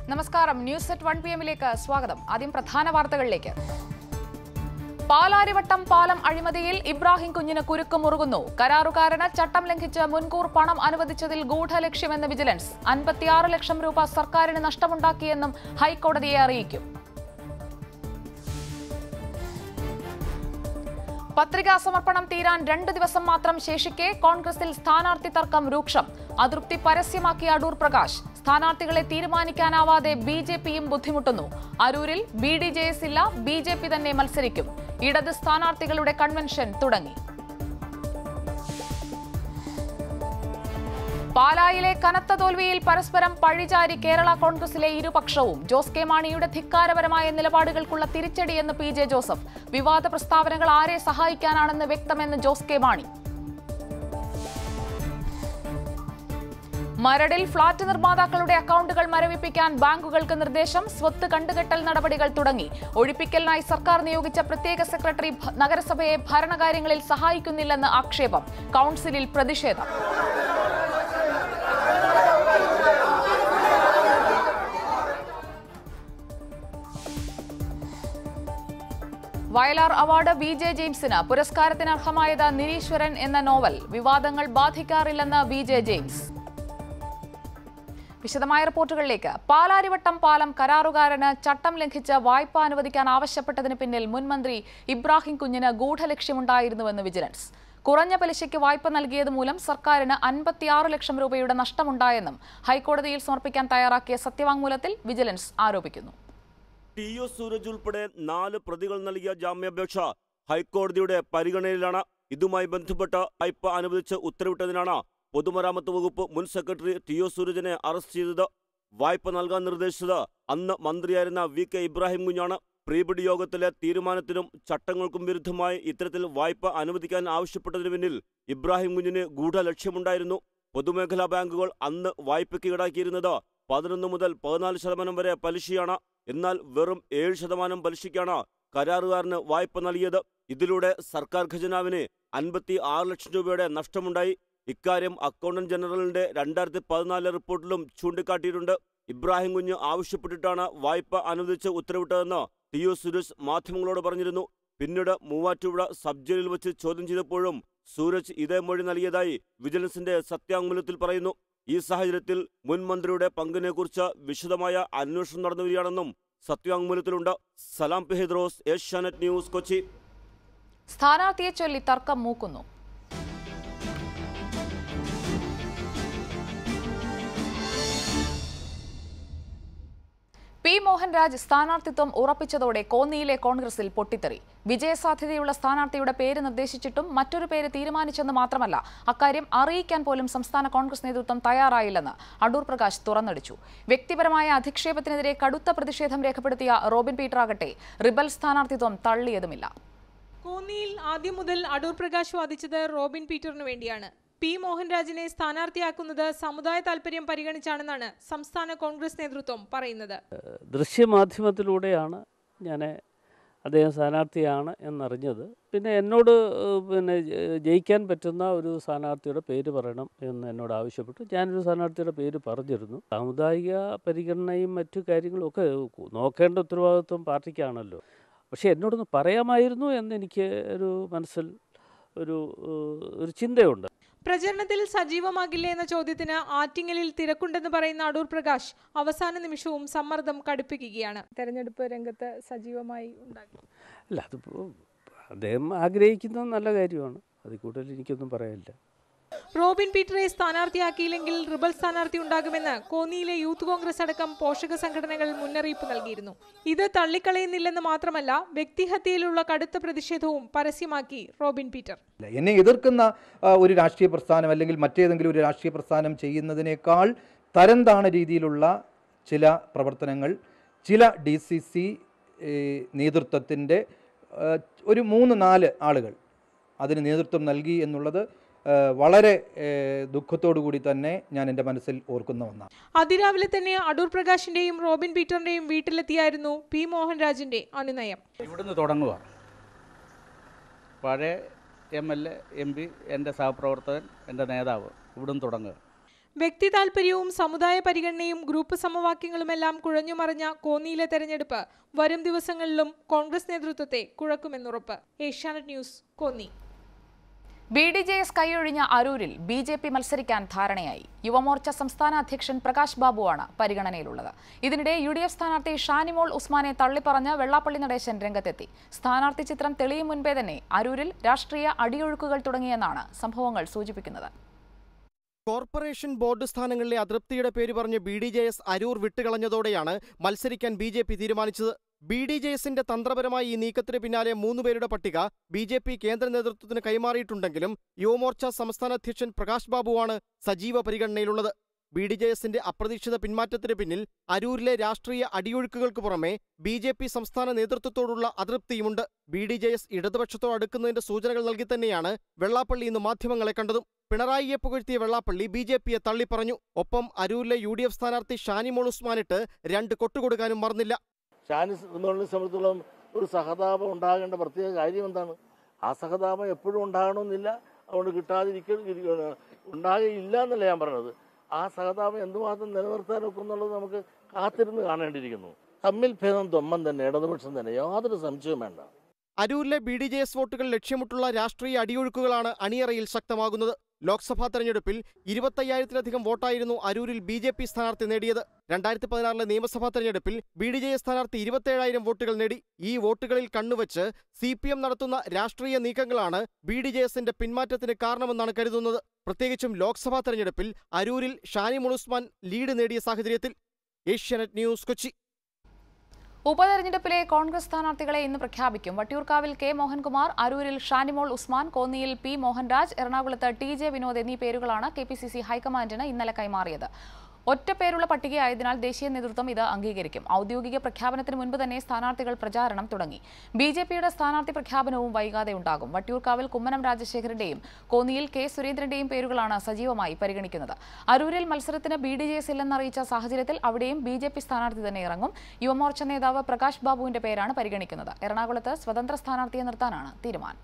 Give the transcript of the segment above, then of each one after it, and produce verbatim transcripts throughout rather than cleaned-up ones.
നമസ്കാരം. News at one P എമ്മിലേക്ക് സ്വാഗതം. ആദ്യം പ്രധാന വാർത്തകളിലേക്ക്. പാലാരിവട്ടം പാലം അഴിമതിയിൽ ഇബ്രാഹിം കുഞ്ഞിന് കുരുക്ക് മുറുകുന്നു. കരാറുകാരന് ചട്ടം ലംഘിച്ച് മുൻകൂർ പണം അനുവദിച്ചതിൽ ഗൂഢലക്ഷ്യമെന്ന് വിജിലൻസ്. അൻപത്തിയാറ് ലക്ഷം രൂപ സർക്കാരിന് നഷ്ടമുണ്ടാക്കിയെന്നും ഹൈക്കോടതിയെ അറിയിക്കും. പത്രികാ സമർപ്പണം തീരാൻ രണ്ട് ദിവസം മാത്രം ശേഷിക്കെ കോൺഗ്രസിൽ സ്ഥാനാർത്ഥി തർക്കം രൂക്ഷം. അതൃപ്തി പരസ്യമാക്കിയ അടൂർ പ്രകാശ്. സ്ഥാനാർത്ഥികളെ തീരുമാനിക്കാനാവാതെ ബി ജെ പിയും ബുദ്ധിമുട്ടുന്നു. അരൂരിൽ ബി ഡി ജെ എസ് ഇല്ല, ബി ജെ പി തന്നെ മത്സരിക്കും. ഇടത് സ്ഥാനാർത്ഥികളുടെ കൺവെൻഷൻ തുടങ്ങി. പാലായിലെ കനത്ത തോൽവിയിൽ പരസ്പരം പഴിചാരി കേരള കോൺഗ്രസിലെ ഇരുപക്ഷവും. ജോസ് കെ മാണിയുടെ ധിക്കാരപരമായ നിലപാടുകൾക്കുള്ള തിരിച്ചടിയെന്ന് പി ജെ ജോസഫ്. വിവാദ പ്രസ്താവനകൾ ആരെ സഹായിക്കാനാണെന്ന് വ്യക്തമെന്ന് ജോസ് കെ മാണി. മരടിൽ ഫ്ളാറ്റ് നിർമ്മാതാക്കളുടെ അക്കൗണ്ടുകൾ മരവിപ്പിക്കാൻ ബാങ്കുകൾക്ക് നിർദ്ദേശം. സ്വത്ത് കണ്ടുകെട്ടൽ നടപടികൾ തുടങ്ങി. ഒഴിപ്പിക്കലിനായി സർക്കാർ നിയോഗിച്ച പ്രത്യേക സെക്രട്ടറി നഗരസഭയെ ഭരണകാര്യങ്ങളിൽ സഹായിക്കുന്നില്ലെന്ന് ആക്ഷേപം. കൌൺസിലിൽ പ്രതിഷേധം. വയലാർ അവാർഡ് വി ജെ ജെയിംസിന്. പുരസ്കാരത്തിന് അർഹമായത് നിരീശ്വരൻ എന്ന നോവൽ. വിവാദങ്ങൾ ബാധിക്കാറില്ലെന്ന് വി ജെ ജെയിംസ്. വിശദമായ റിപ്പോർട്ടുകളിലേക്ക്. പാലാരിവട്ടം പാലം കരാറുകാരന് ചട്ടം ലംഘിച്ച് വായ്പ അനുവദിക്കാൻ ആവശ്യപ്പെട്ടതിന് പിന്നിൽ മുൻമന്ത്രി ഇബ്രാഹിം കുഞ്ഞിന് ഗൂഢലക്ഷ്യമുണ്ടായിരുന്നുവെന്ന് വിജിലൻസ്. കുറഞ്ഞ പലിശയ്ക്ക് വായ്പ നൽകിയത് മൂലം സർക്കാരിന് അൻപത്തിയാറ് ലക്ഷം രൂപയുടെ നഷ്ടമുണ്ടായെന്നും ഹൈക്കോടതിയിൽ സമർപ്പിക്കാൻ തയ്യാറാക്കിയ സത്യവാങ്മൂലത്തിൽ വിജിലൻസ് ആരോപിക്കുന്നു. ടി ഒ സൂരജ് ഉൾപ്പെടെ നാല് പ്രതികൾ നൽകിയ ജാമ്യാപേക്ഷ ഹൈക്കോടതിയുടെ പരിഗണനയിലാണ്. ഇതുമായി ബന്ധപ്പെട്ട വായ്പ അനുവദിച്ച് ഉത്തരവിട്ടതിനാണ് പൊതുമരാമത്ത് വകുപ്പ് മുൻ സെക്രട്ടറി ടി ഒ സൂരജിനെ അറസ്റ്റ് ചെയ്തത്. വായ്പ നൽകാൻ നിർദ്ദേശിച്ചത് അന്ന് മന്ത്രിയായിരുന്ന വി കെ ഇബ്രാഹിം കുഞ്ഞാണ്. പ്രീബിഡ് യോഗത്തിലെ തീരുമാനത്തിനും ചട്ടങ്ങൾക്കും വിരുദ്ധമായി ഇത്തരത്തിൽ വായ്പ അനുവദിക്കാൻ ആവശ്യപ്പെട്ടതിനു പിന്നിൽ ഇബ്രാഹിം കുഞ്ഞിന് ഗൂഢലക്ഷ്യമുണ്ടായിരുന്നു. പൊതുമേഖലാ ബാങ്കുകൾ അന്ന് വായ്പയ്ക്ക് ഈടാക്കിയിരുന്നത് പതിനൊന്ന് മുതൽ പതിനാല് ശതമാനം വരെ പലിശയാണ്. എന്നാൽ വെറും ഏഴ് ശതമാനം പലിശയ്ക്കാണ് കരാറുകാരന് വായ്പ നൽകിയത്. ഇതിലൂടെ സർക്കാർ ഖജനാവിന് അൻപത്തി ആറ് ലക്ഷം രൂപയുടെ നഷ്ടമുണ്ടായി. ഇക്കാര്യം അക്കൗണ്ടന്റ് ജനറലിന്റെ രണ്ടായിരത്തി പതിനാല് റിപ്പോർട്ടിലും ചൂണ്ടിക്കാട്ടിയിട്ടുണ്ട്. ഇബ്രാഹിം കുഞ്ഞ് ആവശ്യപ്പെട്ടിട്ടാണ് വായ്പ അനുവദിച്ച് ഉത്തരവിട്ടതെന്ന് ടി ഒ സൂരജ് മാധ്യമങ്ങളോട് പറഞ്ഞിരുന്നു. പിന്നീട് മൂവാറ്റുപുഴ സബ് ജയിലിൽ വെച്ച് ചോദ്യം ചെയ്തപ്പോഴും സൂരജ് ഇതേ മൊഴി നൽകിയതായി വിജിലൻസിന്റെ സത്യാങ്മൂലത്തിൽ പറയുന്നു. ഈ സാഹചര്യത്തിൽ മുൻ മന്ത്രിയുടെ പങ്കിനെക്കുറിച്ച് വിശദമായ അന്വേഷണം നടന്നുവരികയാണെന്നും സത്യാങ്മൂലത്തിലുണ്ട്. Salam P Hydros, Asianet news, Kochi. സ്ഥാനാർത്ഥിയെ ചൊല്ലി തർക്കം മൂക്കുന്നു. പി മോഹൻരാജ് സ്ഥാനാർത്ഥിത്വം ഉറപ്പിച്ചതോടെ കോന്നിയിലെ കോൺഗ്രസിൽ പൊട്ടിത്തെറി. വിജയസാധ്യതയുള്ള സ്ഥാനാർത്ഥിയുടെ പേര് നിർദ്ദേശിച്ചിട്ടും മറ്റൊരു പേര് തീരുമാനിച്ചെന്ന് മാത്രമല്ല, അക്കാര്യം അറിയിക്കാൻ പോലും സംസ്ഥാന കോൺഗ്രസ് നേതൃത്വം തയ്യാറായില്ലെന്ന് അടൂർ പ്രകാശ് തുറന്നടിച്ചു. വ്യക്തിപരമായ അധിക്ഷേപത്തിനെതിരെ കടുത്ത പ്രതിഷേധം രേഖപ്പെടുത്തിയ റോബിൻ പീറ്റർ ആകട്ടെ റിബൽ സ്ഥാനാർത്ഥിത്വം തള്ളിയതുമില്ല. കോന്നിയിൽ ആദ്യം മുതൽ അടൂർ പ്രകാശ് വാദിച്ചത് റോബിൻ പീറ്ററിന് വേണ്ടിയാണ്. പി മോഹൻരാജിനെ സ്ഥാനാർത്ഥിയാക്കുന്നത് സമുദായ താൽപര്യം പരിഗണിച്ചാണെന്നാണ് സംസ്ഥാന കോൺഗ്രസ് നേതൃത്വം പറയുന്നത്. ദൃശ്യമാധ്യമത്തിലൂടെയാണ് ഞാൻ അദ്ദേഹം സ്ഥാനാർത്ഥിയാണ് എന്നറിഞ്ഞത്. പിന്നെ എന്നോട് പിന്നെ ജയിക്കാൻ പറ്റുന്ന ഒരു സ്ഥാനാർത്ഥിയുടെ പേര് പറയണം എന്ന് എന്നോട് ആവശ്യപ്പെട്ടു. ഞാനൊരു സ്ഥാനാർത്ഥിയുടെ പേര് പറഞ്ഞിരുന്നു. സാമുദായിക പരിഗണനയും മറ്റു കാര്യങ്ങളും ഒക്കെ നോക്കേണ്ട ഉത്തരവാദിത്വം പാർട്ടിക്കാണല്ലോ. പക്ഷേ എന്നോടൊന്ന് പറയാമായിരുന്നു എന്നെനിക്ക് ഒരു മനസ്സിൽ ഒരു ഒരു ചിന്തയുണ്ട്. പ്രചരണത്തിൽ സജീവമാകില്ലേ എന്ന ചോദ്യത്തിന് ആറ്റിങ്ങലിൽ തിരക്കുണ്ടെന്ന് പറയുന്ന അടൂർ പ്രകാശ് അവസാന നിമിഷവും സമ്മർദ്ദം കടുപ്പിക്കുകയാണ്. തെരഞ്ഞെടുപ്പ് രംഗത്ത് സജീവമായി ഉണ്ടാകും. അല്ല, അതിപ്പോൾ അദ്ദേഹം ആഗ്രഹിക്കുന്നത് നല്ല കാര്യമാണ്. അതിൽ കൂടുതൽ എനിക്കൊന്നും പറയാനില്ല. റോബിൻ പീറ്ററെ സ്ഥാനാർത്ഥിയാക്കിയില്ലെങ്കിൽ റിബൽ സ്ഥാനാർത്ഥി ഉണ്ടാകുമെന്ന് കോന്നിയിലെ യൂത്ത് കോൺഗ്രസ് അടക്കം പോഷക സംഘടനകൾ മുന്നറിയിപ്പ് നൽകിയിരുന്നു. ഇത് തള്ളിക്കളയുന്നില്ലെന്ന് മാത്രമല്ല, വ്യക്തിഹത്യയിലുള്ള കടുത്ത പ്രതിഷേധവും പരസ്യമാക്കി റോബിൻ പീറ്റർ. എന്നെ എതിർക്കുന്ന ഒരു രാഷ്ട്രീയ പ്രസ്ഥാനം അല്ലെങ്കിൽ മറ്റേതെങ്കിലും ഒരു രാഷ്ട്രീയ പ്രസ്ഥാനം ചെയ്യുന്നതിനേക്കാൾ തരം താണ രീതിയിലുള്ള ചില പ്രവർത്തനങ്ങൾ ചില ഡി സി സി നേതൃത്വത്തിൻ്റെ ഒരു മൂന്ന് നാല് ആളുകൾ അതിന് നേതൃത്വം നൽകി എന്നുള്ളത് വളരെ ദുഃഖത്തോടു കൂടി തന്നെ ഞാൻ എൻ്റെ മനസ്സിൽ ഓർക്കുന്ന ഒന്നാണ്. അതിരാവിലെ തന്നെ അടൂർ പ്രകാശിന്റെയും റോബിൻ പീറ്ററിന്റെയും വീട്ടിലെത്തിയായിരുന്നു പി മോഹൻരാജിന്റെ അനുനയം. ഇവിടുന്ന് തുടങ്ങുക. പഴയ M L A, M P, എൻ്റെ സഹപ്രവർത്തകൻ, എൻ്റെ നേതാവ്, ഇവിടുന്ന് തുടങ്ങുക. വ്യക്തി താൽപര്യവും സമുദായ പരിഗണനയും ഗ്രൂപ്പ് സമവാക്യങ്ങളുമെല്ലാം കുഴഞ്ഞുമറിഞ്ഞ കോന്നിയിലെ തെരഞ്ഞെടുപ്പ് വരും ദിവസങ്ങളിലും കോൺഗ്രസ് നേതൃത്വത്തെ കുഴക്കുമെന്നുറപ്പ്. Asianet news, Konni. B D J S കൈയൊഴിഞ്ഞ അരൂരിൽ ബി ജെ പി മത്സരിക്കാൻ ധാരണയായി. യുവമോർച്ച സംസ്ഥാന അധ്യക്ഷൻ പ്രകാശ് ബാബുവാണ് പരിഗണനയിലുള്ളത്. ഇതിനിടെ യു ഡി എഫ് സ്ഥാനാർത്ഥി ഷാനിമോൾ ഉസ്മാനെ തള്ളിപ്പറഞ്ഞ് വെള്ളാപ്പള്ളി നടേശൻ രംഗത്തെത്തി. സ്ഥാനാർത്ഥി ചിത്രം തെളിയും മുൻപേ തന്നെ അരൂരിൽ രാഷ്ട്രീയ അടിയൊഴുക്കുകൾ തുടങ്ങിയെന്നാണ് സംഭവങ്ങൾ സൂചിപ്പിക്കുന്നത്. കോർപ്പറേഷൻ ബോർഡ് സ്ഥാനങ്ങളിലെ അതൃപ്തിയുടെ പേര് പറഞ്ഞ് B D J S Aroor വിട്ടുകളഞ്ഞതോടെയാണ് മത്സരിക്കാൻ ബി ജെ പി തീരുമാനിച്ചത്. ബി ഡി ജെ എസിന്റെ തന്ത്രപരമായ ഈ നീക്കത്തിന് പിന്നാലെ മൂന്നുപേരുടെ പട്ടിക ബി ജെ പി കേന്ദ്ര നേതൃത്വത്തിന് കൈമാറിയിട്ടുണ്ടെങ്കിലും യുവമോർച്ച സംസ്ഥാന അധ്യക്ഷൻ പ്രകാശ് ബാബുവാണ് സജീവ പരിഗണനയിലുള്ളത്. ബി ഡി ജെ എസിന്റെ അപ്രതീക്ഷിത പിന്മാറ്റത്തിന് പിന്നിൽ അരൂരിലെ രാഷ്ട്രീയ അടിയൊഴുക്കുകൾക്ക് പുറമെ ബി ജെ പി സംസ്ഥാന നേതൃത്വത്തോടുള്ള അതൃപ്തിയുമുണ്ട്. ബി ഡി ജെ എസ് ഇടതുപക്ഷത്തോട് അടുക്കുന്നതിന്റെ സൂചനകൾ നൽകി തന്നെയാണ് വെള്ളാപ്പള്ളി ഇന്ന് മാധ്യമങ്ങളെ കണ്ടതും. പിണറായിയെ പുകഴ്ത്തിയ വെള്ളാപ്പള്ളി ബി ജെ പിയെ തള്ളിപ്പറഞ്ഞു. ഒപ്പം അരൂരിലെ യു ഡി എഫ് സ്ഥാനാർത്ഥി ഷാനിമോൾ ഉസ്മാനിട്ട് രണ്ട് കൊട്ടുകൊടുക്കാനും മറന്നില്ല. ഷാനി എന്നുള്ളതിനെ സംബന്ധിച്ചിടത്തോളം ഒരു സഹതാപം ഉണ്ടാകേണ്ട പ്രത്യേക കാര്യം എന്താണ്? ആ സഹതാപം എപ്പോഴും ഉണ്ടാകണമെന്നില്ല. അതുകൊണ്ട് കിട്ടാതിരിക്ക ഉണ്ടാകുകയില്ല എന്നല്ല ഞാൻ പറഞ്ഞത്. ആ സഹതാപം എന്തുമാത്രം നിലനിർത്താനൊക്കെ എന്നുള്ളത് നമുക്ക് കാത്തിരുന്ന് കാണേണ്ടിയിരിക്കുന്നു. തമ്മിൽ ഭേദം തൊമ്മൻ തന്നെ, ഇടതുപക്ഷം തന്നെ, യാതൊരു സംശയവും വേണ്ട. അരൂരിലെ ബി ഡി ജെ എസ് വോട്ടുകൾ ലക്ഷ്യമിട്ടുള്ള രാഷ്ട്രീയ അടിയൊഴുക്കുകളാണ് അണിയറയിൽ ശക്തമാകുന്നത്. ലോക്സഭാ തെരഞ്ഞെടുപ്പിൽ ഇരുപത്തയ്യായിരത്തിലധികം വോട്ടായിരുന്നു അരൂരിൽ ബി ജെ പി സ്ഥാനാർത്ഥി നേടിയത്. രണ്ടായിരത്തി പതിനാറിലെ നിയമസഭാ തെരഞ്ഞെടുപ്പിൽ ബി ഡി ജെ എസ് സ്ഥാനാർത്ഥി ഇരുപത്തേഴായിരം വോട്ടുകൾ നേടി. ഈ വോട്ടുകളിൽ കണ്ണുവച്ച് സി പി എം നടത്തുന്ന രാഷ്ട്രീയ നീക്കങ്ങളാണ് ബി ഡി ജെ എസിന്റെ പിന്മാറ്റത്തിന് കാരണമെന്നാണ് കരുതുന്നത്. പ്രത്യേകിച്ചും ലോക്സഭാ തെരഞ്ഞെടുപ്പിൽ അരൂരിൽ ഷാനിമോൾ ഉസ്മാൻ ലീഡ് നേടിയ സാഹചര്യത്തിൽ. ഏഷ്യാനെറ്റ് ന്യൂസ്, കൊച്ചി. ഉപതെരഞ്ഞെടുപ്പിലെ കോൺഗ്രസ് സ്ഥാനാർത്ഥികളെ ഇന്ന് പ്രഖ്യാപിക്കും. വട്ടിയൂർക്കാവിൽ കെ മോഹൻകുമാർ, അരൂരിൽ ഷാനിമോൾ ഉസ്മാൻ, കോന്നിയിൽ പി മോഹൻരാജ്, എറണാകുളത്ത് ടി ജെ വിനോദ് എന്നീ പേരുകളാണ് കെ പി സി സി ഹൈക്കമാൻഡിന് ഇന്നലെ കൈമാറിയത്. ഒറ്റ പേരുള്ള പട്ടികയായതിനാൽ ദേശീയ നേതൃത്വം ഇത് അംഗീകരിക്കും. ഔദ്യോഗിക പ്രഖ്യാപനത്തിന് മുൻപ് തന്നെ സ്ഥാനാർത്ഥികൾ പ്രചാരണം തുടങ്ങി. ബി ജെ പിയുടെ സ്ഥാനാർത്ഥി പ്രഖ്യാപനവും വൈകാതെ ഉണ്ടാകും. വട്ടിയൂർക്കാവിൽ കുമ്മനം രാജശേഖരന്റെയും കോന്നിയിൽ കെ സുരേന്ദ്രന്റെയും പേരുകളാണ് സജീവമായി പരിഗണിക്കുന്നത്. അരൂരിൽ മത്സരത്തിന് ബി ഡി ജെ എസ് ഇല്ലെന്നറിയിച്ച സാഹചര്യത്തിൽ അവിടെയും ബി ജെ പി സ്ഥാനാർത്ഥി തന്നെ ഇറങ്ങും. യുവമോർച്ച നേതാവ് പ്രകാശ് ബാബുവിന്റെ പേരാണ് പരിഗണിക്കുന്നത്. എറണാകുളത്ത് സ്വതന്ത്ര സ്ഥാനാർത്ഥിയെ നിർത്താനാണ് തീരുമാനം.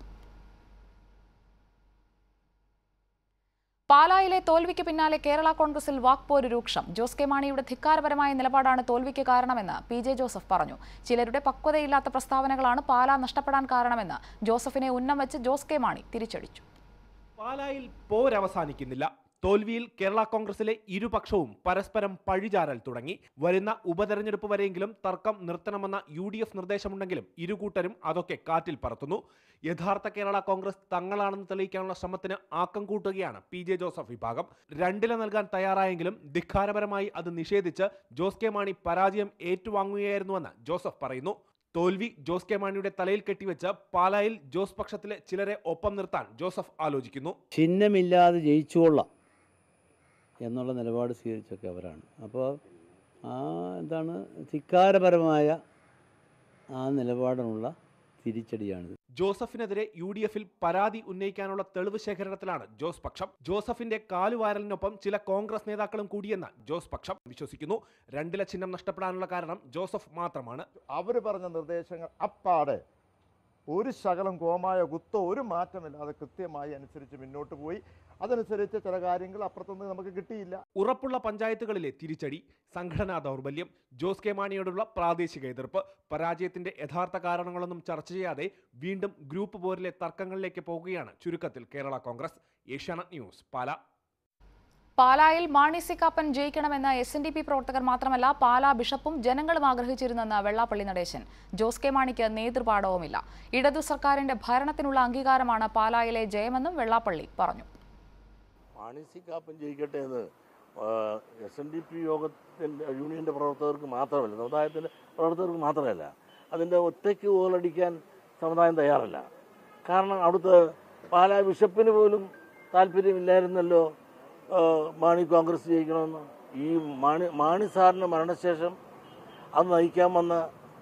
പാലായിലെ തോൽവിക്ക് പിന്നാലെ കേരള കോൺഗ്രസിൽ വാക്പോര് രൂക്ഷം. ജോസ് കെ മാണിയുടെ ധിക്കാരപരമായ നിലപാടാണ് തോൽവിക്ക് കാരണമെന്ന് പി ജെ ജോസഫ് പറഞ്ഞു. ചിലരുടെ പക്വതയില്ലാത്ത പ്രസ്താവനകളാണ് പാലാ നഷ്ടപ്പെടാൻ കാരണമെന്ന് ജോസഫിനെ ഉന്നം വെച്ച് ജോസ് കെ മാണി തിരിച്ചടിച്ചു. പാലായിൽ പോരവസാനിക്കുന്നില്ല. തോൽവിയിൽ കേരള കോൺഗ്രസിലെ ഇരുപക്ഷവും പരസ്പരം പഴിചാരൽ തുടങ്ങി. വരുന്ന ഉപതെരഞ്ഞെടുപ്പ് വരെയെങ്കിലും തർക്കം നിർത്തണമെന്ന യു ഡി എഫ് നിർദ്ദേശമുണ്ടെങ്കിലും ഇരുകൂട്ടരും അതൊക്കെ കാറ്റിൽ പറത്തുന്നു. യഥാർത്ഥ കേരള കോൺഗ്രസ് തങ്ങളാണെന്ന് തെളിയിക്കാനുള്ള ശ്രമത്തിന് ആക്കം കൂട്ടുകയാണ് പി ജെ ജോസഫ് വിഭാഗം. രണ്ടില നൽകാൻ തയ്യാറായെങ്കിലും ധിക്കാരപരമായി അത് നിഷേധിച്ച് ജോസ് കെ മാണി പരാജയം ഏറ്റുവാങ്ങുകയായിരുന്നുവെന്ന് ജോസഫ് പറയുന്നു. തോൽവി ജോസ് കെ മാണിയുടെ തലയിൽ കെട്ടിവെച്ച് പാലായിൽ ജോസ് പക്ഷത്തിലെ ചിലരെ ഒപ്പം നിർത്താൻ ജോസഫ് ആലോചിക്കുന്നു. ചിഹ്നമില്ലാതെ ജയിച്ചുകൊള്ളാം എന്നുള്ള നിലപാട് സ്വീകരിച്ചൊക്കെ അവരാണ്. അപ്പോൾ ആ എന്താണ് ധിക്കാരപരമായ ആ നിലപാടിനുള്ള തിരിച്ചടിയാണിത്. ജോസഫിനെതിരെ യു ഡി എഫിൽ പരാതി ഉന്നയിക്കാനുള്ള തെളിവ് ശേഖരണത്തിലാണ് ജോസ് പക്ഷം. ജോസഫിന്റെ കാലുവാരലിനൊപ്പം ചില കോൺഗ്രസ് നേതാക്കളും കൂടിയെന്ന് ജോസ് പക്ഷം വിശ്വസിക്കുന്നു. രണ്ടില ചിഹ്നം നഷ്ടപ്പെടാനുള്ള കാരണം ജോസഫ് മാത്രമാണ്. അവർ പറഞ്ഞ നിർദ്ദേശങ്ങൾ അപ്പാടെ ഒരു ശകലം കോമായ കുത്തോ ഒരു മാറ്റമില്ലാതെ കൃത്യമായി അനുസരിച്ച് മുന്നോട്ട് പോയി. അതനുസരിച്ച് ചില കാര്യങ്ങൾ അപ്പുറത്തുനിന്ന് നമുക്ക് കിട്ടിയില്ല. ഉറപ്പുള്ള പഞ്ചായത്തുകളിലെ തിരിച്ചടി, സംഘടനാ ദൗർബല്യം, ജോസ് കെ മാണിയോടുള്ള പ്രാദേശിക എതിർപ്പ്, പരാജയത്തിന്റെ യഥാർത്ഥ കാരണങ്ങളൊന്നും ചർച്ച ചെയ്യാതെ വീണ്ടും ഗ്രൂപ്പ് പോരിലെ തർക്കങ്ങളിലേക്ക് പോകുകയാണ് ചുരുക്കത്തിൽ കേരള കോൺഗ്രസ്. ഏഷ്യാനെറ്റ് ന്യൂസ്, പാലാ. പാലായിൽ മാണി സി കാപ്പൻ ജയിക്കണമെന്ന് എസ് എൻ ഡി പി പ്രവർത്തകർ മാത്രമല്ല പാലാ ബിഷപ്പും ജനങ്ങളും ആഗ്രഹിച്ചിരുന്നെന്ന് വെള്ളാപ്പള്ളി നടേശൻ. ജോസ് കെ മാണിക്ക് നേതൃപാഠവുമില്ല. ഇടതു സർക്കാരിന്റെ ഭരണത്തിനുള്ള അംഗീകാരമാണ് പാലായിലെ ജയമെന്നും വെള്ളാപ്പള്ളി പറഞ്ഞു. മാണി സി കാപ്പൻ ജയിക്കട്ടെ എന്ന് എസ് എൻ ഡി പി യോഗത്തിൻ്റെ യൂണിയൻ്റെ പ്രവർത്തകർക്ക് മാത്രമല്ല, സമുദായത്തിൻ്റെ പ്രവർത്തകർക്ക് മാത്രമല്ല, അതിൻ്റെ ഒറ്റയ്ക്ക് ഗോളടിക്കാൻ സമുദായം തയ്യാറല്ല. കാരണം അവിടുത്തെ പാലാ ബിഷപ്പിന് പോലും താല്പര്യമില്ലായിരുന്നല്ലോ മാണി കോൺഗ്രസ് ജയിക്കണമെന്ന്. ഈ മാണി മാണി സാറിൻ്റെ മരണശേഷം അത് നയിക്കാൻ വന്ന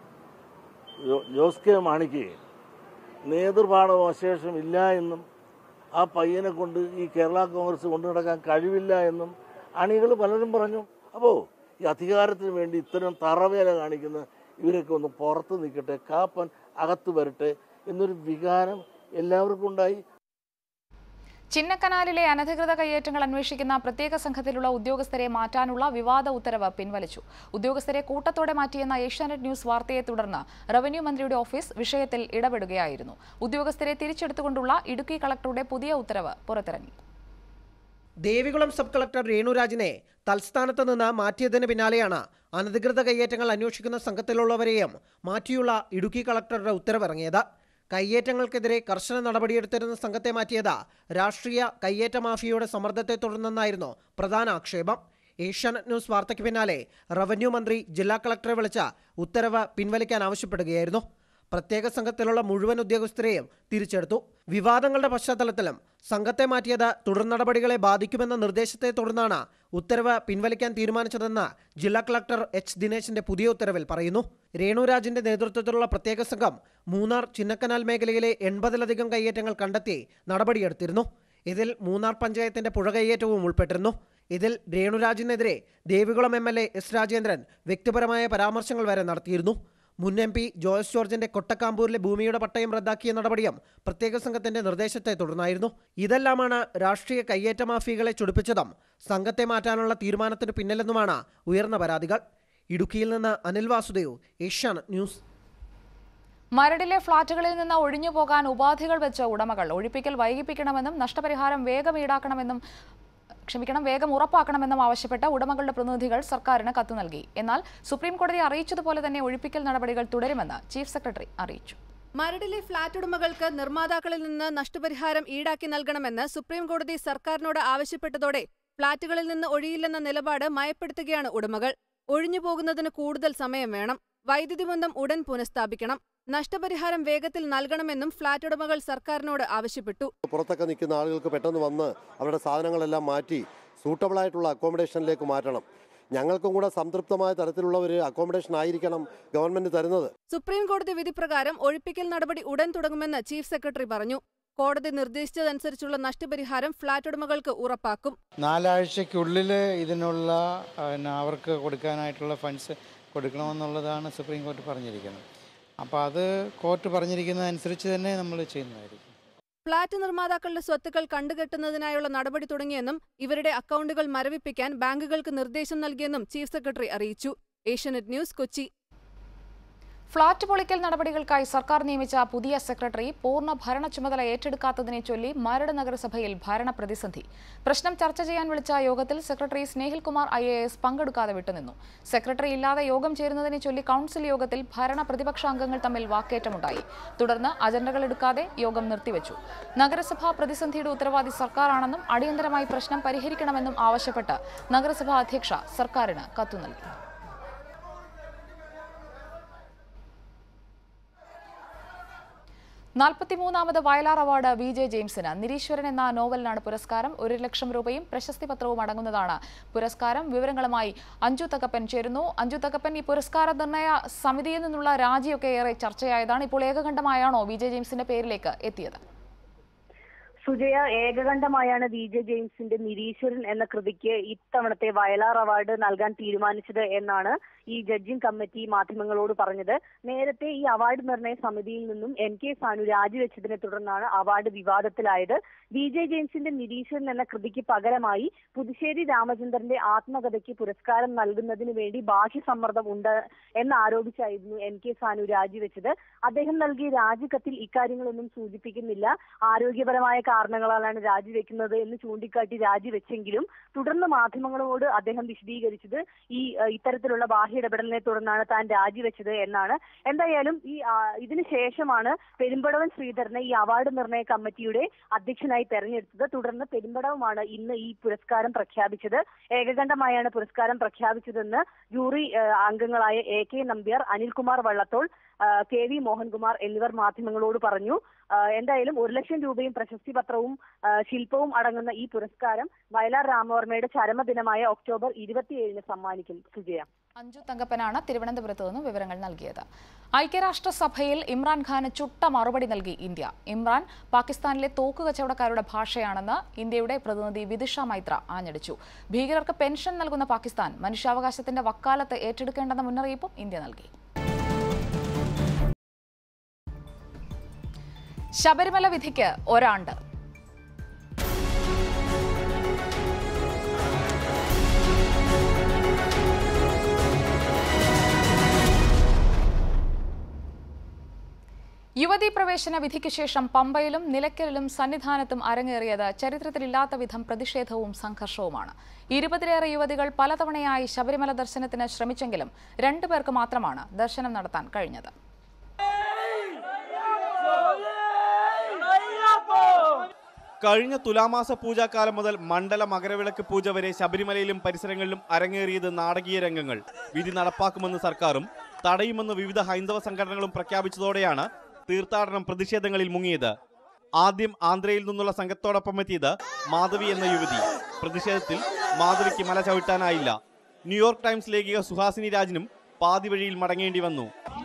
ജോസ് കെ മാണിക്ക് നേതൃപാഠം അശേഷം ഇല്ല എന്നും ആ പയ്യനെ കൊണ്ട് ഈ കേരള കോൺഗ്രസ് കൊണ്ടു നടക്കാൻ കഴിവില്ല എന്നും അണികൾ പലരും പറഞ്ഞു. അപ്പോൾ ഈ അധികാരത്തിന് വേണ്ടി ഇത്തരം തറവേല കാണിക്കുന്ന ഇവരൊക്കെ ഒന്ന് പുറത്ത് നിൽക്കട്ടെ, കാപ്പൻ അകത്ത് വരട്ടെ എന്നൊരു വികാരം എല്ലാവർക്കും ഉണ്ടായി. ചിന്നക്കനാലിലെ അനധികൃത കയ്യേറ്റങ്ങൾ അന്വേഷിക്കുന്ന പ്രത്യേക സംഘത്തിലുള്ള ഉദ്യോഗസ്ഥരെ മാറ്റാനുള്ള വിവാദ ഉത്തരവ് പിൻവലിച്ചു. ഉദ്യോഗസ്ഥരെ കൂട്ടത്തോടെ മാറ്റിയെന്ന ഏഷ്യാനെറ്റ് ന്യൂസ് വാർത്തയെ തുടർന്ന് റവന്യൂ മന്ത്രിയുടെ ഓഫീസ് വിഷയത്തിൽ ഇടപെടുകയായിരുന്നു. ഉദ്യോഗസ്ഥരെ തിരിച്ചെടുത്തുകൊണ്ടുള്ള ഇടുക്കി കളക്ടറുടെ പുതിയ ഉത്തരവ് പുറത്തിറങ്ങി. ദേവികുളം സബ് കളക്ടർ രേണുരാജിനെ തൽസ്ഥാനത്ത് നിന്ന് മാറ്റിയതിന് പിന്നാലെയാണ് അനധികൃത കയ്യേറ്റങ്ങൾ അന്വേഷിക്കുന്ന സംഘത്തിലുള്ളവരെയും മാറ്റിയുള്ള ഇടുക്കി കളക്ടറുടെ ഉത്തരവിറങ്ങിയത്. കയ്യേറ്റങ്ങൾക്കെതിരെ കർശന നടപടിയെടുത്തിരുന്ന സംഘത്തെ മാറ്റിയത് രാഷ്ട്രീയ കയ്യേറ്റ മാഫിയയുടെ സമ്മർദ്ദത്തെ തുടർന്നെന്നായിരുന്നു പ്രധാന ആക്ഷേപം. ഏഷ്യാനെറ്റ് ന്യൂസ് വാർത്തയ്ക്ക് പിന്നാലെ റവന്യൂ മന്ത്രി ജില്ലാ കളക്ടറെ വിളിച്ച ഉത്തരവ് പിൻവലിക്കാൻ ആവശ്യപ്പെടുകയായിരുന്നു. പ്രത്യേക സംഘത്തിലുള്ള മുഴുവൻ ഉദ്യോഗസ്ഥരെയും തിരിച്ചെടുത്തു. വിവാദങ്ങളുടെ പശ്ചാത്തലത്തിലും സംഘത്തെ മാറ്റിയത് തുടർ നടപടികളെ ബാധിക്കുമെന്ന നിർദ്ദേശത്തെ തുടർന്നാണ് ഉത്തരവ് പിൻവലിക്കാൻ തീരുമാനിച്ചതെന്ന് ജില്ലാ കളക്ടർ എച്ച് ദിനേശിന്റെ പുതിയ ഉത്തരവിൽ പറയുന്നു. രേണുരാജിന്റെ നേതൃത്വത്തിലുള്ള പ്രത്യേക സംഘം മൂന്നാർ ചിന്നക്കനാൽ മേഖലയിലെ എൺപതിലധികം കയ്യേറ്റങ്ങൾ കണ്ടെത്തി നടപടിയെടുത്തിരുന്നു. ഇതിൽ മൂന്നാർ പഞ്ചായത്തിന്റെ പുഴ കയ്യേറ്റവും ഉൾപ്പെട്ടിരുന്നു. ഇതിൽ രേണുരാജിനെതിരെ Devikulam M L A S Rajendran വ്യക്തിപരമായ പരാമർശങ്ങൾ വരെ നടത്തിയിരുന്നു. മുൻ എം പി ജോയ്സ് ജോർജിന്റെ കൊട്ടക്കാമ്പൂരിലെ ഭൂമിയുടെ പട്ടയം റദ്ദാക്കിയ നടപടിയും പ്രത്യേക സംഘത്തിന്റെ നിർദ്ദേശത്തെ തുടർന്നായിരുന്നു. ഇതെല്ലാമാണ് രാഷ്ട്രീയ കയ്യേറ്റ മാഫിയകളെ ചൊടിപ്പിച്ചതും സംഘത്തെ മാറ്റാനുള്ള തീരുമാനത്തിന് പിന്നിലെന്നുമാണ് ഉയർന്ന പരാതികൾ. ഇടുക്കിയിൽ നിന്ന് അനിൽ വാസുദേവ്, ഏഷ്യാനെറ്റ് ന്യൂസ്. മരടിലെ ഫ്ളാറ്റുകളിൽ നിന്ന് ഒഴിഞ്ഞുപോകാൻ ഉപാധികൾ വെച്ച ഉടമകൾ ഒഴിപ്പിക്കൽ വൈകിപ്പിക്കണമെന്നും നഷ്ടപരിഹാരം വേഗം ഈടാക്കണമെന്നും ക്ഷമിക്കണം വേഗം ഉറപ്പാക്കണമെന്നും ആവശ്യപ്പെട്ട ഉടമകളുടെ പ്രതിനിധികൾ സർക്കാരിന് കത്ത് നൽകി. എന്നാൽ സുപ്രീം കോടതി അറിയിച്ചതുപോലെ തന്നെ ഒഴിപ്പിക്കൽ നടപടികൾ തുടരുമെന്ന് ചീഫ് സെക്രട്ടറി അറിയിച്ചു. മരടിലെ ഫ്ളാറ്റ് ഉടമകൾക്ക് നിർമ്മാതാക്കളിൽ നിന്ന് നഷ്ടപരിഹാരം ഈടാക്കി നൽകണമെന്ന് സുപ്രീം കോടതി സർക്കാരിനോട് ആവശ്യപ്പെട്ടതോടെ ഫ്ളാറ്റുകളിൽ നിന്ന് ഒഴിയില്ലെന്ന നിലപാട് മയപ്പെടുത്തുകയാണ് ഉടമകൾ. ഒഴിഞ്ഞുപോകുന്നതിന് കൂടുതൽ സമയം വേണം. വൈദ്യുതി ബന്ധം ഉടൻ പുനഃസ്ഥാപിക്കണം. നഷ്ടപരിഹാരം വേഗത്തിൽ നൽകണമെന്നും ഫ്ളാറ്റ് ഉടമകൾ സർക്കാരിനോട് ആവശ്യപ്പെട്ടു. പുറത്തൊക്കെ നിൽക്കുന്ന ആളുകൾക്ക് പെട്ടെന്ന് വന്ന് അവരുടെ സാധനങ്ങളെല്ലാം മാറ്റി സൂട്ടബിളായിട്ടുള്ള അക്കോമഡേഷനിലേക്ക് മാറ്റണം. ഞങ്ങൾക്കും കൂടെ സംതൃപ്തമായ തരത്തിലുള്ള ഒരു അക്കോമഡേഷൻ ആയിരിക്കണം ഗവൺമെന്റ് തരുന്നത്. സുപ്രീം കോടതി വിധി പ്രകാരം ഒഴിപ്പിക്കൽ നടപടി ഉടൻ തുടങ്ങുമെന്ന് ചീഫ് സെക്രട്ടറി പറഞ്ഞു. കോടതി നിർദ്ദേശിച്ചതനുസരിച്ചുള്ള നഷ്ടപരിഹാരം ഫ്ളാറ്റ് ഉടമകൾക്ക് ഉറപ്പാക്കും. നാലാഴ്ചയ്ക്കുള്ളിൽ ഇതിനുള്ള അവർക്ക് കൊടുക്കാനായിട്ടുള്ള ഫണ്ട്സ് കൊടുക്കണമെന്നുള്ളതാണ് സുപ്രീം കോടതി പറഞ്ഞിരിക്കുന്നത്. അപ്പോൾ അത് കോർട്ട് പറഞ്ഞിരിക്കുന്നതനുസരിച്ച് തന്നെ നമ്മൾ ചെയ്യുന്നതായിരിക്കും. ഫ്ളാറ്റ് നിർമ്മാതാക്കളുടെ സ്വത്തുക്കൾ കണ്ടുകെട്ടുന്നതിനായുള്ള നടപടി തുടങ്ങിയെന്നും ഇവരുടെ അക്കൗണ്ടുകൾ മരവിപ്പിക്കാൻ ബാങ്കുകൾക്ക് നിർദ്ദേശം നൽകിയെന്നും ചീഫ് സെക്രട്ടറി അറിയിച്ചു. ഏഷ്യാനെറ്റ് ന്യൂസ്, കൊച്ചി. ഫ്ളാറ്റ് പൊളിക്കൽ നടപടികൾക്കായി സർക്കാർ നിയമിച്ച പുതിയ സെക്രട്ടറി പൂർണ്ണ ഭരണ ചുമതല ഏറ്റെടുക്കാത്തതിനെ ചൊല്ലി മരട് നഗരസഭയിൽ ഭരണ പ്രതിസന്ധി. പ്രശ്നം ചർച്ച ചെയ്യാൻ വിളിച്ച യോഗത്തിൽ secretary Snehilkumar I A S പങ്കെടുക്കാതെ വിട്ടുനിന്നു. സെക്രട്ടറി ഇല്ലാതെ യോഗം ചേരുന്നതിനെ ചൊല്ലി കൌൺസിൽ യോഗത്തിൽ ഭരണ പ്രതിപക്ഷ അംഗങ്ങൾ തമ്മിൽ വാക്കേറ്റമുണ്ടായി. തുടർന്ന് അജണ്ടകൾ എടുക്കാതെ യോഗം നിർത്തിവെച്ചു. നഗരസഭാ പ്രതിസന്ധിയുടെ ഉത്തരവാദി സർക്കാരാണെന്നും അടിയന്തരമായി പ്രശ്നം പരിഹരിക്കണമെന്നും ആവശ്യപ്പെട്ട് നഗരസഭാ അധ്യക്ഷ സർക്കാരിന് കത്തു നൽകി. നാൽപ്പത്തിമൂന്നാമത് വയലാർ അവാർഡ് വി ജെ ജെയിംസിന്. നിരീശ്വരൻ എന്ന നോവലിനാണ് പുരസ്കാരം. ഒരു ലക്ഷം രൂപയും പ്രശസ്തി പത്രവും അടങ്ങുന്നതാണ് പുരസ്കാരം. വിവരങ്ങളുമായി അഞ്ജു തകപ്പൻ ചേരുന്നു. അഞ്ജു തകപ്പൻ, ഈ പുരസ്കാര നിർണയ സമിതിയിൽ നിന്നുള്ള രാജിയൊക്കെ ഏറെ ചർച്ചയായതാണ്. ഇപ്പോൾ ഏകകണ്ഠമായാണോ വി ജെ ജെയിംസിന്റെ പേരിലേക്ക് എത്തിയത്? സുജയ, ഏകകണ്ഠമായാണ് വി ജെ ജെയിംസിന്റെ നിരീശ്വരൻ എന്ന കൃതിക്ക് ഇത്തവണത്തെ വയലാർ അവാർഡ് നൽകാൻ തീരുമാനിച്ചത് എന്നാണ് ഈ ജഡ്ജിംഗ് കമ്മിറ്റി മാധ്യമങ്ങളോട് പറഞ്ഞത്. നേരത്തെ ഈ അവാർഡ് നിർണയ സമിതിയിൽ നിന്നും എൻ കെ സാനു രാജിവെച്ചതിനെ തുടർന്നാണ് അവാർഡ് വിവാദത്തിലായത്. വി ജെ ജെയിംസിന്റെ നിരീശ്വരൻ എന്ന കൃതിക്ക് പകരമായി പുതുശ്ശേരി രാമചന്ദ്രന്റെ ആത്മകഥയ്ക്ക് പുരസ്കാരം നൽകുന്നതിന് വേണ്ടി ബാഹ്യ സമ്മർദ്ദം ഉണ്ട് എന്നാരോപിച്ചായിരുന്നു എൻ കെ സാനു രാജിവെച്ചത്. അദ്ദേഹം നൽകിയ രാജിക്കത്തിൽ ഇക്കാര്യങ്ങളൊന്നും സൂചിപ്പിക്കുന്നില്ല. ആരോഗ്യപരമായ കാരണങ്ങളാലാണ് രാജിവെക്കുന്നത് എന്ന് ചൂണ്ടിക്കാട്ടി രാജിവെച്ചെങ്കിലും തുടർന്ന് മാധ്യമങ്ങളോട് അദ്ദേഹം വിശദീകരിച്ചത് ഈ ഇത്തരത്തിലുള്ള ബാഹ്യ ഇടപെടലിനെ തുടർന്നാണ് താൻ രാജിവെച്ചത് എന്നാണ്. എന്തായാലും ഈ ഇതിനു ശേഷമാണ് പെരുമ്പടവൻ ശ്രീധരനെ ഈ അവാർഡ് നിർണയ കമ്മിറ്റിയുടെ അധ്യക്ഷനായി തെരഞ്ഞെടുത്തത്. തുടർന്ന് പെരുമ്പടവുമാണ് ഇന്ന് ഈ പുരസ്കാരം പ്രഖ്യാപിച്ചത്. ഏകകണ്ഠമായാണ് പുരസ്കാരം പ്രഖ്യാപിച്ചതെന്ന് ജൂറി അംഗങ്ങളായ A K Nambiar, Anilkumar Vallathol, K V Mohankumar എന്നിവർ മാധ്യമങ്ങളോട് പറഞ്ഞു. എന്തായാലും ഒരു ലക്ഷം രൂപയും പ്രശസ്തി പത്രവും ശില്പവും അടങ്ങുന്ന ഈ പുരസ്കാരം വയലാർ രാമവർമ്മയുടെ ചരമദിനമായ ഒക്ടോബർ ഇരുപത്തിയേഴിന് സമ്മാനിക്കും. സുജയ. അഞ്ജു തങ്കപ്പനാണ് തിരുവനന്തപുരത്ത് നിന്നും വിവരങ്ങൾ നൽകിയത്. ഐക്യരാഷ്ട്രസഭയിൽ ഇമ്രാൻഖാന് ചുട്ട മറുപടി നൽകി ഇന്ത്യ. ഇമ്രാൻ പാകിസ്ഥാനിലെ തോക്ക് കച്ചവടക്കാരുടെ ഭാഷയാണെന്ന് ഇന്ത്യയുടെ പ്രതിനിധി വിദിഷ മൈത്ര ആഞ്ഞടിച്ചു. ഭീകരർക്ക് പെൻഷൻ നൽകുന്ന പാകിസ്ഥാൻ മനുഷ്യാവകാശത്തിന്റെ വക്കാലത്ത് ഏറ്റെടുക്കേണ്ടെന്ന മുന്നറിയിപ്പും ഇന്ത്യ നൽകി. ശബരിമല വിധിക്ക് ഒരാണ്ട്. യുവതീ പ്രവേശന വിധിക്ക് ശേഷം പമ്പയിലും നിലയ്ക്കലിലും സന്നിധാനത്തും അരങ്ങേറിയത് ചരിത്രത്തിലില്ലാത്ത വിധം പ്രതിഷേധവും സംഘർഷവുമാണ്. ഇരുപതിലേറെ യുവതികൾ പലതവണയായി ശബരിമല ദർശനത്തിന് ശ്രമിച്ചെങ്കിലും രണ്ടുപേർക്ക് മാത്രമാണ് ദർശനം നടത്താൻ കഴിഞ്ഞത്. കഴിഞ്ഞ തുലാമാസ പൂജാക്കാലം മുതൽ മണ്ഡല മകരവിളക്ക് പൂജ വരെ ശബരിമലയിലും പരിസരങ്ങളിലും അരങ്ങേറിയത് നാടകീയ രംഗങ്ങൾ. വിധി നടപ്പാക്കുമെന്ന് സർക്കാരും തടയുമെന്ന് വിവിധ ഹൈന്ദവ സംഘടനകളും പ്രഖ്യാപിച്ചതോടെയാണ് തീർത്ഥാടനം പ്രതിഷേധങ്ങളിൽ മുങ്ങിയത്. ആദ്യം ആന്ധ്രയിൽ നിന്നുള്ള സംഘത്തോടൊപ്പം എത്തിയത് മാധവി എന്ന യുവതി. പ്രതിഷേധത്തിൽ മാധവിക്ക് മല ചവിട്ടാനായില്ല. ന്യൂയോർക്ക് ടൈംസ് ലേഖിക സുഹാസിനി രാജിനും പാതി വഴിയിൽ മടങ്ങേണ്ടി വന്നു.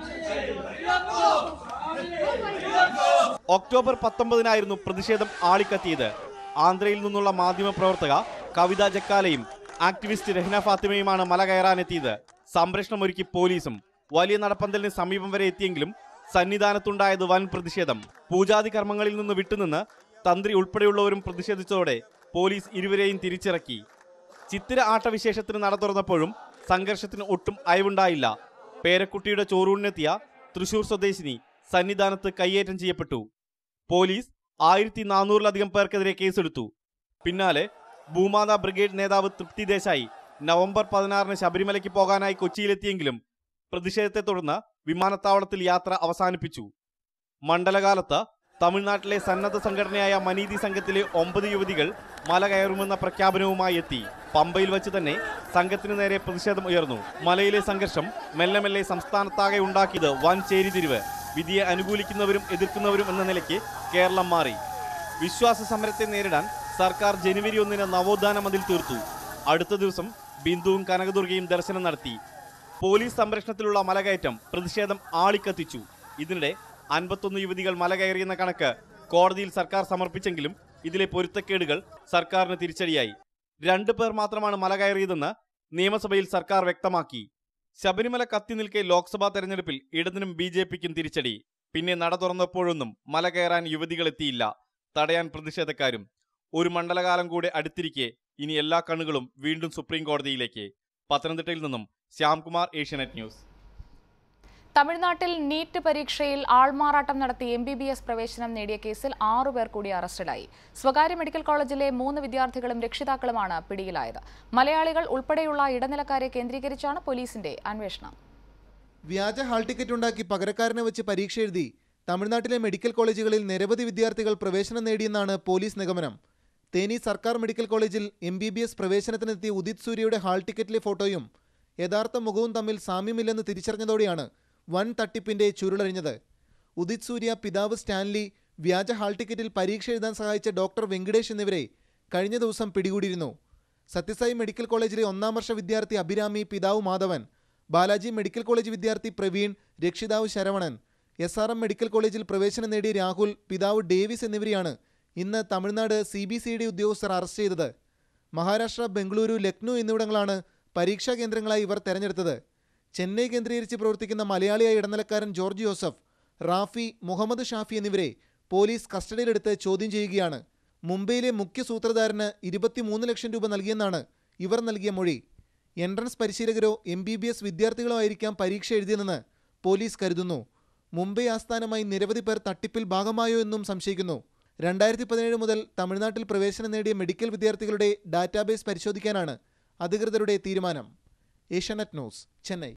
ഒക്ടോബർ പത്തൊമ്പതിനായിരുന്നു പ്രതിഷേധം ആളിക്കത്തിയത്. ആന്ധ്രയിൽ നിന്നുള്ള മാധ്യമ പ്രവർത്തക കവിത ജക്കാലയും ആക്ടിവിസ്റ്റ് രഹ്ന ഫാത്തിമയുമാണ് മല കയറാനെത്തിയത്. സംരക്ഷണമൊരുക്കി പോലീസും. വലിയ നടപ്പന്തലിന് സമീപം വരെ എത്തിയെങ്കിലും സന്നിധാനത്തുണ്ടായത് വൻ പ്രതിഷേധം. പൂജാതി കർമ്മങ്ങളിൽ നിന്ന് വിട്ടുനിന്ന് തന്ത്രി ഉൾപ്പെടെയുള്ളവരും പ്രതിഷേധിച്ചതോടെ പോലീസ് ഇരുവരെയും തിരിച്ചിറക്കി. ചിത്തിര ആട്ടവിശേഷത്തിന് നട തുറന്നപ്പോഴും സംഘർഷത്തിന് ഒട്ടും അയവുണ്ടായില്ല. പേരക്കുട്ടിയുടെ ചോറൂണിനെത്തിയ തൃശൂർ സ്വദേശിനി സന്നിധാനത്ത് കയ്യേറ്റം ചെയ്യപ്പെട്ടു. പോലീസ് ആയിരത്തി നാനൂറിലധികം പേർക്കെതിരെ കേസെടുത്തു. പിന്നാലെ ഭൂമാതാ ബ്രിഗേഡ് നേതാവ് തൃപ്തി ദേശായി നവംബർ പതിനാറിന് ശബരിമലയ്ക്ക് പോകാനായി കൊച്ചിയിലെത്തിയെങ്കിലും പ്രതിഷേധത്തെ തുടർന്ന് വിമാനത്താവളത്തിൽ യാത്ര അവസാനിപ്പിച്ചു. മണ്ഡലകാലത്ത് തമിഴ്നാട്ടിലെ സന്നദ്ധ സംഘടനയായ മനീതി സംഘത്തിലെ ഒമ്പത് യുവതികൾ മല കയറുമെന്ന പ്രഖ്യാപനവുമായി എത്തി. പമ്പയിൽ വച്ച് തന്നെ സംഘത്തിനു നേരെ പ്രതിഷേധം ഉയർന്നു. മലയിലെ സംഘർഷം മെല്ലെ മെല്ലെ സംസ്ഥാനത്താകെ ഉണ്ടാക്കിയത് വൻ ചേരിതിരിവ്. വിധിയെ അനുകൂലിക്കുന്നവരും എതിർക്കുന്നവരും എന്ന നിലയ്ക്ക് കേരളം മാറി. വിശ്വാസ സമരത്തെ നേരിടാൻ സർക്കാർ ജനുവരി ഒന്നിന് നവോത്ഥാന മതിൽ തീർത്തു. അടുത്ത ദിവസം ബിന്ദുവും കനകദുർഗയും ദർശനം നടത്തി. പോലീസ് സംരക്ഷണത്തിലുള്ള മലകയറ്റം പ്രതിഷേധം ആളിക്കത്തിച്ചു. ഇതിനിടെ അൻപത്തൊന്ന് യുവതികൾ മല കയറിയെന്ന കണക്ക് കോടതിയിൽ സർക്കാർ സമർപ്പിച്ചെങ്കിലും ഇതിലെ പൊരുത്തക്കേടുകൾ സർക്കാരിന് തിരിച്ചടിയായി. രണ്ടു പേർ മാത്രമാണ് മല കയറിയതെന്ന് നിയമസഭയിൽ സർക്കാർ വ്യക്തമാക്കി. ശബരിമല കത്തി നിൽക്കെ ലോക്സഭാ തെരഞ്ഞെടുപ്പിൽ ഇടതിനും ബി ജെ പിക്കും തിരിച്ചടി. പിന്നെ നട തുറന്നപ്പോഴൊന്നും മല കയറാൻ യുവതികൾ എത്തിയില്ല. തടയാൻ പ്രതിഷേധക്കാരും. ഒരു മണ്ഡലകാലം കൂടെ അടുത്തിരിക്കെ ഇനി എല്ലാ കണ്ണുകളും വീണ്ടും സുപ്രീം കോടതിയിലേക്ക്. പത്തനംതിട്ടയിൽ നിന്നും ശ്യാംകുമാർ, ഏഷ്യാനെറ്റ് ന്യൂസ്. തമിഴ്നാട്ടിൽ നീറ്റ് പരീക്ഷയിൽ ആൾമാറാട്ടം നടത്തി എം ബി ബി എസ് പ്രവേശനം നേടിയ കേസിൽ ആറുപേർ കൂടി അറസ്റ്റിലായി. സ്വകാര്യ മെഡിക്കൽ കോളേജിലെ മൂന്ന് വിദ്യാർത്ഥികളും രക്ഷിതാക്കളുമാണ് പിടിയിലായത്. മലയാളികൾ ഉൾപ്പെടെയുള്ള ഇടനിലക്കാരെ കേന്ദ്രീകരിച്ചാണ് പോലീസിന്റെ അന്വേഷണം. വ്യാജ ഹാൾ ടിക്കറ്റ് ഉണ്ടാക്കി പകരക്കാരനെ വെച്ച് പരീക്ഷ എഴുതി തമിഴ്നാട്ടിലെ മെഡിക്കൽ കോളേജുകളിൽ നിരവധി വിദ്യാർത്ഥികൾ പ്രവേശനം നേടിയെന്നാണ് പോലീസ് നിഗമനം. തേനി സർക്കാർ മെഡിക്കൽ കോളേജിൽ എം ബി ബി എസ് പ്രവേശനത്തിനെത്തിയ ഉദിത് സൂര്യയുടെ ഹാൾ ടിക്കറ്റിലെ ഫോട്ടോയും യഥാർത്ഥ മുഖവും തമ്മിൽ സാമ്യമില്ലെന്ന് തിരിച്ചറിഞ്ഞതോടെയാണ് വൻ തട്ടിപ്പിന്റെ ചുരുളഴിഞ്ഞത്. ഉദിത് സൂര്യ, പിതാവ് സ്റ്റാൻലി, വ്യാജ ഹാൾ ടിക്കറ്റിൽ പരീക്ഷ എഴുതാൻ സഹായിച്ച ഡോക്ടർ വെങ്കടേഷ് എന്നിവരെ കഴിഞ്ഞ ദിവസം പിടികൂടിയിരുന്നു. സത്യസായി മെഡിക്കൽ കോളേജിലെ ഒന്നാം വർഷ വിദ്യാർത്ഥി അഭിരാമി, പിതാവ് മാധവൻ, ബാലാജി മെഡിക്കൽ കോളേജ് വിദ്യാർത്ഥി പ്രവീൺ, രക്ഷിതാവ് Saravanan, S R M medical കോളേജിൽ പ്രവേശനം നേടിയ രാഹുൽ, പിതാവ് ഡേവിസ് എന്നിവരെയാണ് ഇന്ന് Tamil Nadu C B C D ഉദ്യോഗസ്ഥർ അറസ്റ്റ് ചെയ്തത്. മഹാരാഷ്ട്ര, ബംഗളൂരു, ലക്നൗ എന്നിവിടങ്ങളാണ് പരീക്ഷാ കേന്ദ്രങ്ങളായി ഇവർ തെരഞ്ഞെടുത്തത്. ചെന്നൈ കേന്ദ്രീകരിച്ച് പ്രവർത്തിക്കുന്ന മലയാളിയായ ഇടനിലക്കാരൻ ജോർജ് ജോസഫ്, റാഫി, മുഹമ്മദ് ഷാഫി എന്നിവരെ പോലീസ് കസ്റ്റഡിയിലെടുത്ത് ചോദ്യം ചെയ്യുകയാണ്. മുംബൈയിലെ മുഖ്യ സൂത്രധാരന് ഇരുപത്തിമൂന്ന് ലക്ഷം രൂപ നൽകിയെന്നാണ് ഇവർ നൽകിയ മൊഴി. എൻട്രൻസ് പരിശീലകരോ എം ബി ബി എസ് വിദ്യാർത്ഥികളോ ആയിരിക്കാം പരീക്ഷ എഴുതിയതെന്ന് പോലീസ് കരുതുന്നു. മുംബൈ ആസ്ഥാനമായി നിരവധി പേർ തട്ടിപ്പിൽ ഭാഗമായോ എന്നും സംശയിക്കുന്നു. രണ്ടായിരത്തി പതിനേഴ് മുതൽ തമിഴ്നാട്ടിൽ പ്രവേശനം നേടിയ മെഡിക്കൽ വിദ്യാർത്ഥികളുടെ ഡാറ്റാബേസ് പരിശോധിക്കാനാണ് അധികൃതരുടെ തീരുമാനം. ഏഷ്യാനെറ്റ് ന്യൂസ്, ചെന്നൈ.